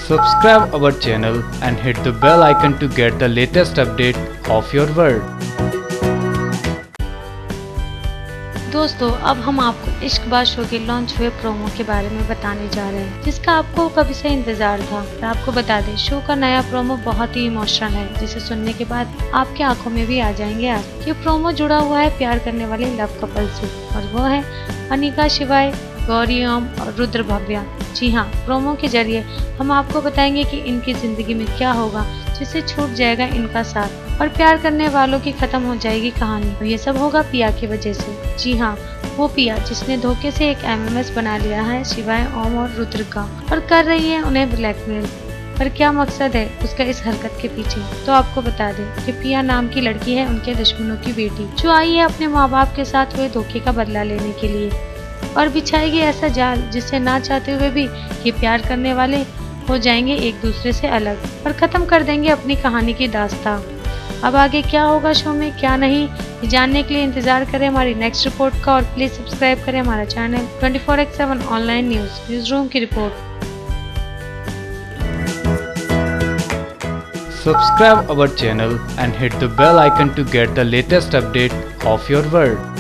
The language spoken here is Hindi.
Subscribe our channel and hit the bell icon to get the latest update of your world. दोस्तों, अब हम आपको इश्कबाज शो के लॉन्च हुए प्रोमो के बारे में बताने जा रहे हैं, जिसका आपको कभी से इंतजार था। और आपको बता दें, शो का नया प्रोमो बहुत ही इमोशनल है, जिसे सुनने के बाद आपके आंखों में भी आ जाएंगे आंसू। ये प्रोमो जुड़ा हुआ है प्यार करने वाले लव कपल से, और वो है अनिका शिवाय, गौरी ओम और रुद्र भव्या। जी हाँ, प्रोमो के जरिए हम आपको बताएंगे कि इनकी जिंदगी में क्या होगा जिससे छूट जाएगा इनका साथ, और प्यार करने वालों की खत्म हो जाएगी कहानी। और ये सब होगा पिया की वजह से। जी हाँ, वो पिया जिसने धोखे से एक MMS बना लिया है शिवाय, ओम और रुद्र का, और कर रही है उन्हें ब्लैकमेल। पर क्या मकसद है उसका इस हरकत के पीछे, तो आपको बता दें कि पिया नाम की लड़की है उनके दुश्मनों की बेटी, जो आई है अपने माँ बाप के साथ हुए धोखे का बदला लेने के लिए, और बिछाएगी ऐसा जाल जिससे ना चाहते हुए भी ये प्यार करने वाले हो जाएंगे एक दूसरे से अलग, और खत्म कर देंगे अपनी कहानी की दास्तां। अब आगे क्या होगा शो में, क्या नहीं, ये जानने के लिए इंतजार करें हमारी नेक्स्ट रिपोर्ट का, और प्लीज सब्सक्राइब करें हमारा channel 24x7 online news room की report. Subscribe our channel and hit the bell icon to get the latest update of your world.